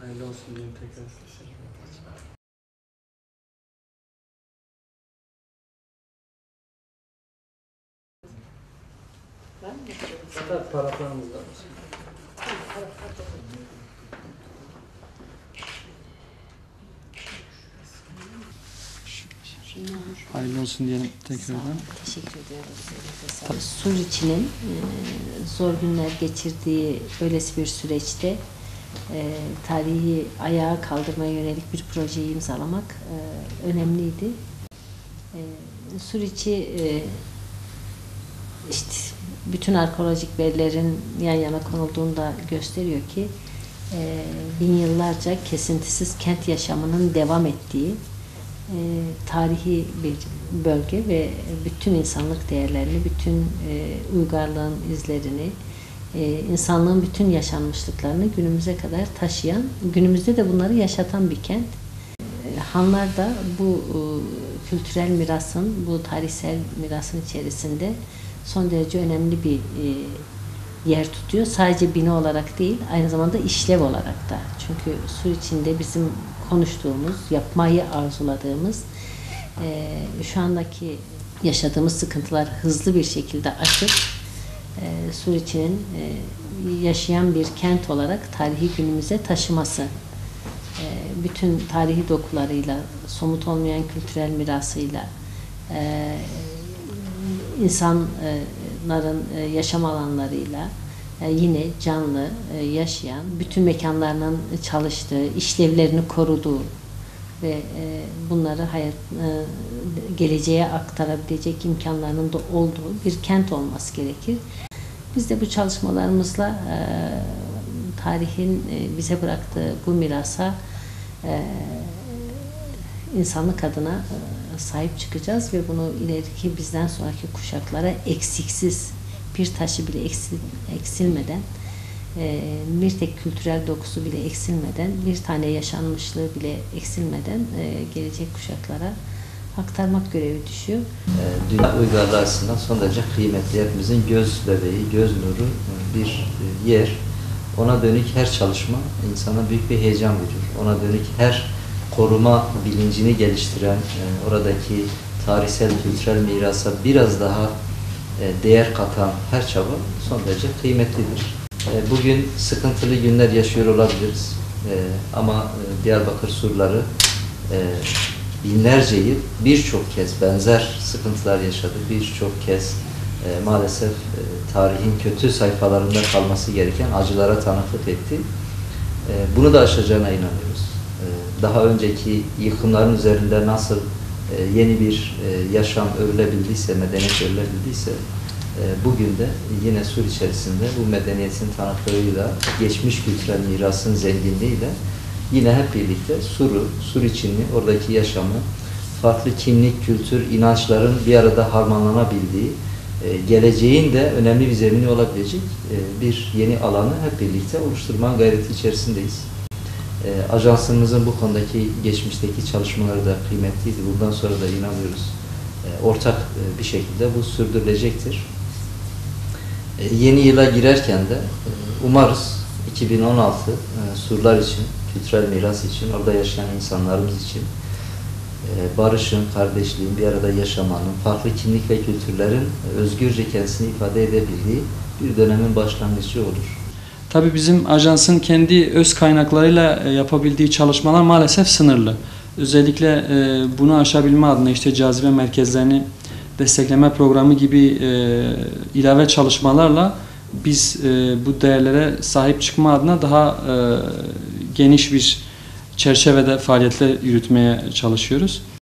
Hayırlı olsun diyeyim tekrar. Tabii paraflarımız da var. Hayırlı olsun diyelim tekrardan. Teşekkür ediyoruz. Suriçi'nin zor günler geçirdiği böylesi bir süreçte tarihi ayağa kaldırmaya yönelik bir projeyi imzalamak önemliydi. Suriçi işte bütün arkeolojik verilerin yan yana konulduğunda gösteriyor ki bin yıllarca kesintisiz kent yaşamının devam ettiği tarihi bir bölge ve bütün insanlık değerlerini, bütün uygarlığın izlerini, insanlığın bütün yaşanmışlıklarını günümüze kadar taşıyan, günümüzde de bunları yaşatan bir kent. Hanlar da bu kültürel mirasın, bu tarihsel mirasın içerisinde son derece önemli bir yer tutuyor. Sadece bina olarak değil, aynı zamanda işlev olarak da. Çünkü Suriçi'nde bizim konuştuğumuz, yapmayı arzuladığımız, şu andaki yaşadığımız sıkıntılar hızlı bir şekilde aşıp Suriçi'nin yaşayan bir kent olarak tarihi günümüze taşıması, bütün tarihi dokularıyla, somut olmayan kültürel mirasıyla, insanların yaşam alanlarıyla yine canlı, yaşayan, bütün mekanlarının çalıştığı, işlevlerini koruduğu ve bunları geleceğe aktarabilecek imkanlarının da olduğu bir kent olması gerekir. Biz de bu çalışmalarımızla tarihin bize bıraktığı bu mirasa insanlık adına sahip çıkacağız ve bunu ileriki bizden sonraki kuşaklara eksiksiz, bir taşı bile eksilmeden, bir tek kültürel dokusu bile eksilmeden, bir tane yaşanmışlığı bile eksilmeden gelecek kuşaklara aktarmak görevi düşüyor. Dünya uygarlığı açısından son derece kıymetli, hepimizin göz bebeği, göz nuru bir yer. Ona dönük her çalışma insana büyük bir heyecan verir. Ona dönük her koruma bilincini geliştiren, oradaki tarihsel, kültürel mirasa biraz daha değer katan her çaba son derece kıymetlidir. Bugün sıkıntılı günler yaşıyor olabiliriz. Ama Diyarbakır surları binlerce yıl birçok kez benzer sıkıntılar yaşadı. Birçok kez maalesef tarihin kötü sayfalarında kalması gereken acılara tanıklık etti. Bunu da aşacağına inanıyoruz. Daha önceki yıkımların üzerinde nasıl yeni bir yaşam örülebildiyse, medeniyet örülebildiyse, bugün de yine Sur içerisinde bu medeniyetin tanıklığıyla, geçmiş kültürel mirasın zenginliğiyle yine hep birlikte Suriçi'ni, oradaki yaşamı, farklı kimlik, kültür, inançların bir arada harmanlanabildiği, geleceğin de önemli bir zemini olabilecek bir yeni alanı hep birlikte oluşturma gayreti içerisindeyiz. Ajansımızın bu konudaki geçmişteki çalışmaları da kıymetliydi. Bundan sonra da inanıyoruz ortak bir şekilde bu sürdürülecektir. Yeni yıla girerken de umarız 2016 surlar için, kültürel miras için, orada yaşayan insanlarımız için barışın, kardeşliğin, bir arada yaşamanın, farklı kimlik ve kültürlerin özgürce kendisini ifade edebildiği bir dönemin başlangıcı olur. Tabii bizim ajansın kendi öz kaynaklarıyla yapabildiği çalışmalar maalesef sınırlı. Özellikle bunu aşabilme adına işte cazibe merkezlerini destekleme programı gibi ilave çalışmalarla biz bu değerlere sahip çıkma adına daha geniş bir çerçevede faaliyetler yürütmeye çalışıyoruz.